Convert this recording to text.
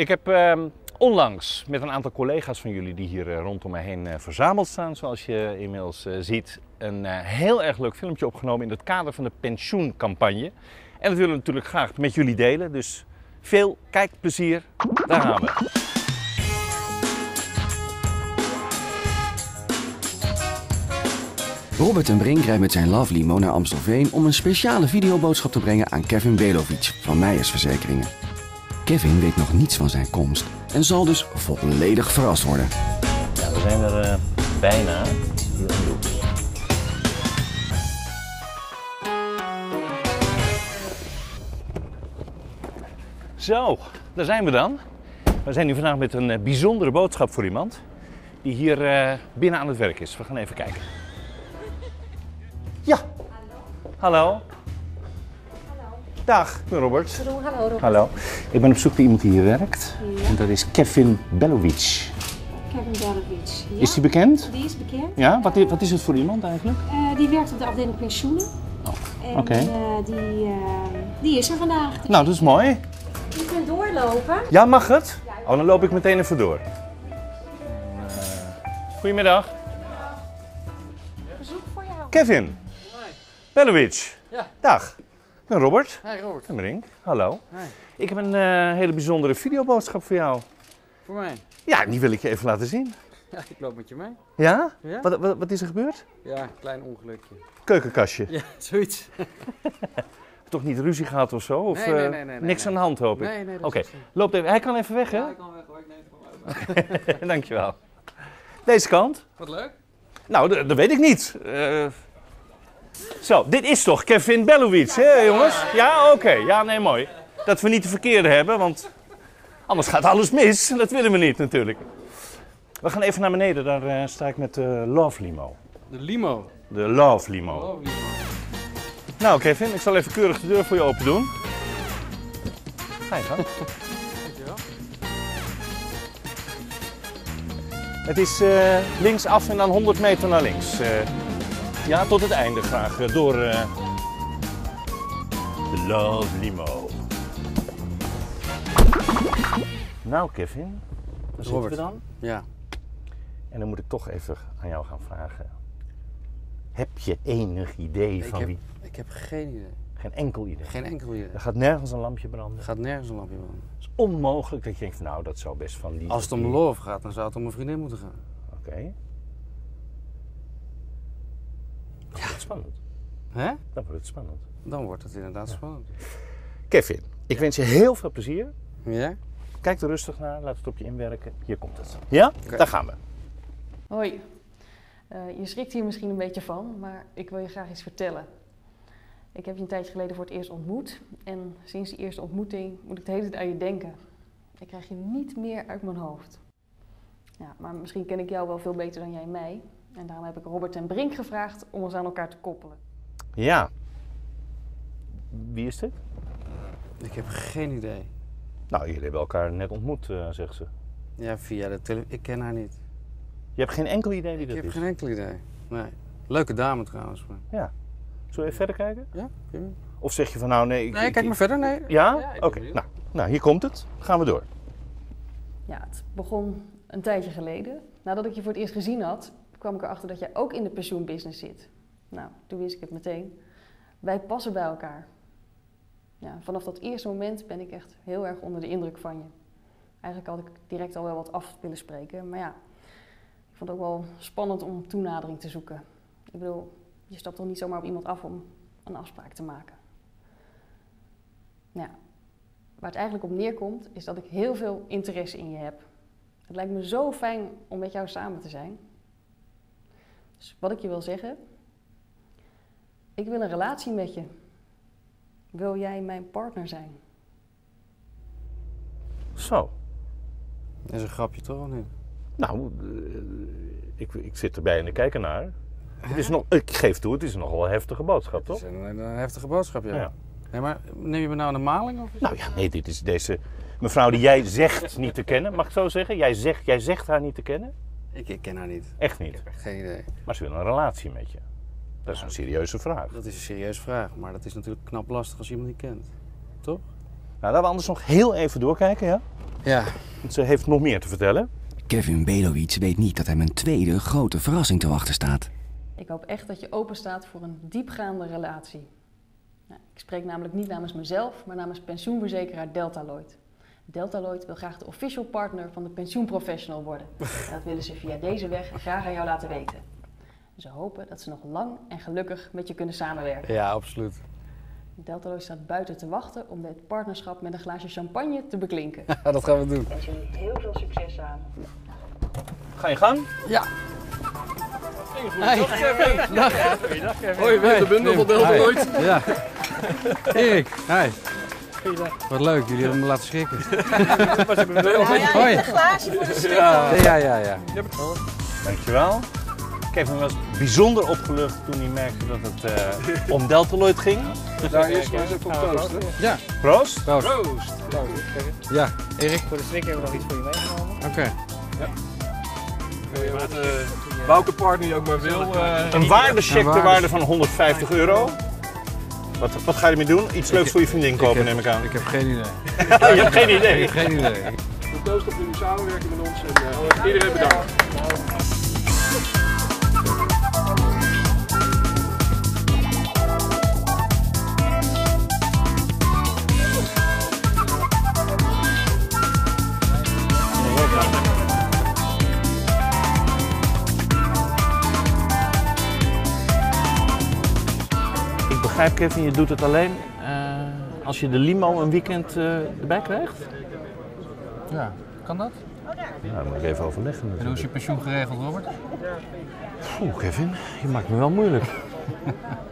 Ik heb onlangs met een aantal collega's van jullie die hier rondom mij heen verzameld staan, zoals je inmiddels ziet, een heel erg leuk filmpje opgenomen in het kader van de pensioencampagne. En dat willen we natuurlijk graag met jullie delen, dus veel kijkplezier. Daar gaan we. Robert ten Brink rijdt met zijn Love Limo naar Amstelveen om een speciale videoboodschap te brengen aan Kevin Belovic van Meijers Verzekeringen. Kevin weet nog niets van zijn komst en zal dus volledig verrast worden. Ja, we zijn er bijna. Hier om de hoek. Zo, daar zijn we dan. We zijn nu vandaag met een bijzondere boodschap voor iemand die hier binnen aan het werk is. We gaan even kijken. Ja. Hallo. Hallo. Dag, ik ben Robert. Hallo Robert. Hallo. Ik ben op zoek naar iemand die hier werkt. Ja. En dat is Kevin Belovic. Kevin Belovic. Ja. Is die bekend? Die is bekend. Ja, wat is het voor iemand eigenlijk? Die werkt op de afdeling pensioenen. Oh, En oké. die is er vandaag. Dus Nou, dat is mooi. je kunt doorlopen. Ja, mag het? Oh, dan loop ik meteen even door. Goedemiddag. Bezoek voor jou. Kevin. Belovic. Ja. Dag. Ik ben Robert. Hi Robert. Ten Brink. Hallo. Hi. Ik heb een hele bijzondere videoboodschap voor jou. Voor mij. Ja, die wil ik je even laten zien. Ja, ik loop met je mee. Ja? Ja? Wat is er gebeurd? Ja, klein ongelukje. Keukenkastje. Ja, zoiets. Toch niet ruzie gehad of zo? Of Nee, niks aan de hand, hoop ik? Nee, dat Oké, is niet. loopt even. Hij kan even weg, hè? Ja, ik kan weg hoor, ik neem het gewoon uit. Dankjewel. Deze kant? Wat leuk. Nou, dat weet ik niet. Zo, dit is toch Kevin Belovic, hè jongens? Ja, oké. Ja, nee, mooi. Dat we niet de verkeerde hebben, want anders gaat alles mis. Dat willen we niet natuurlijk. We gaan even naar beneden, daar sta ik met de Love Limo. De limo. De Love Limo. Oh, limo. Nou Kevin, ik zal even keurig de deur voor je open doen. Ga je gang. Dankjewel. Het is linksaf en dan 100 meter naar links. Ja, tot het einde graag. Door de Love Limo. Nou Kevin, daar zitten we dan. Ja. En dan moet ik toch even aan jou gaan vragen. Heb je enig idee van wie? Ik heb geen idee. Geen enkel idee. Geen enkel idee. Er gaat nergens een lampje branden. Er gaat nergens een lampje branden. Het is onmogelijk dat je denkt, van, nou dat zou best van die... Als het om love gaat, dan zou het om mijn vriendin moeten gaan. Oké. Dan wordt het spannend. Hè? Dan wordt het spannend. Dan wordt het inderdaad spannend. Kevin, ik wens je heel veel plezier. Ja? Kijk er rustig naar, laat het op je inwerken. Hier komt het. Ja? Oké. Daar gaan we. Hoi. Je schrikt hier misschien een beetje van, maar ik wil je graag iets vertellen. Ik heb je een tijdje geleden voor het eerst ontmoet en sinds die eerste ontmoeting moet ik de hele tijd aan je denken. Ik krijg je niet meer uit mijn hoofd. Ja, maar misschien ken ik jou wel veel beter dan jij mij en daarom heb ik Robert ten Brink gevraagd om ons aan elkaar te koppelen. Ja. Wie is dit? Ik heb geen idee. Nou, jullie hebben elkaar net ontmoet, zegt ze. Ja, via de televisie. Ik ken haar niet. Je hebt geen enkel idee wie Ik dat heb is? geen enkel idee. Nee. Leuke dame trouwens. Maar... Ja. Zullen we even verder kijken? Ja? Prima. Of zeg je van nou nee... Nee, kijk maar verder. Nee. Ja? Ja, ik Oké. ben benieuwd. Nou, hier komt het. Gaan we door. Ja, het begon een tijdje geleden. Nadat ik je voor het eerst gezien had, kwam ik erachter dat jij ook in de pensioenbusiness zit. Nou, toen wist ik het meteen. Wij passen bij elkaar. Ja, vanaf dat eerste moment ben ik echt heel erg onder de indruk van je. Eigenlijk had ik direct al wel wat af willen spreken, maar ja, ik vond het ook wel spannend om toenadering te zoeken. Ik bedoel, je stapt toch niet zomaar op iemand af om een afspraak te maken. Ja, waar het eigenlijk op neerkomt, is dat ik heel veel interesse in je heb. Het lijkt me zo fijn om met jou samen te zijn. Dus wat ik je wil zeggen, ik wil een relatie met je. Wil jij mijn partner zijn? Zo. Dat is een grapje toch of niet? Nou, ik zit erbij en ik kijk ernaar. Het is nog, ik geef toe, het is nogal een heftige boodschap, Dat toch? is een heftige boodschap, ja. Ja. Nee, maar neem je me nou een maling? Of is Nou ja, nee, dit is deze mevrouw die jij zegt niet te kennen. Mag ik zo zeggen? Jij zegt haar niet te kennen? Ik ken haar niet. Echt Ik niet. heb echt geen idee. Maar ze wil een relatie met je. Dat is een serieuze vraag. Dat is een serieuze vraag, maar dat is natuurlijk knap lastig als je iemand niet kent. Toch? Nou, laten we anders nog heel even doorkijken, ja? Ja. Want ze heeft nog meer te vertellen. Kevin Belovic weet niet dat hem een tweede grote verrassing te wachten staat. Ik hoop echt dat je open staat voor een diepgaande relatie. Nou, ik spreek namelijk niet namens mezelf, maar namens pensioenverzekeraar Deltaloid. Deltaloid wil graag de official partner van de pensioenprofessional worden. Dat willen ze via deze weg graag aan jou laten weten. Ze hopen dat ze nog lang en gelukkig met je kunnen samenwerken. Ja, absoluut. Deltaloid staat buiten te wachten om dit partnerschap met een glaasje champagne te beklinken. Ja, dat gaan we doen. Ik wens jullie heel veel succes samen. Ga je gang? Ja. Dag Kevin. Dag. Goeiedag Kevin. Hoi, met de bundel van Deltaloid. Ja. Erik, hi. Wat leuk, jullie hebben me laten schrikken. Hoi. Een glaasje voor de schrik. Ja. Dankjewel. Kevin was bijzonder opgelucht toen hij merkte dat het om Deltaloid ging. Daar eerst maar eens even op proosten. Ja. Proost. Proost. Proost. Ja, Erik. Voor de schrik hebben we nog iets voor je meegenomen. Oké. Wat Bouke partner ook maar wil. Een waardecheck ter waarde van €150. Wat ga je ermee doen? Iets leuks voor je vriendin kopen, neem ik aan. Ik heb geen idee. Je hebt geen idee. Ik heb geen idee. We proosten op jullie samenwerking met ons en iedereen bedankt. Ik begrijp Kevin, je doet het alleen als je de limo een weekend erbij krijgt? Ja, kan dat? Ja, daar moet ik even overleggen En hoe is natuurlijk. je pensioen geregeld, Robert? Oeh, Kevin, je maakt me wel moeilijk.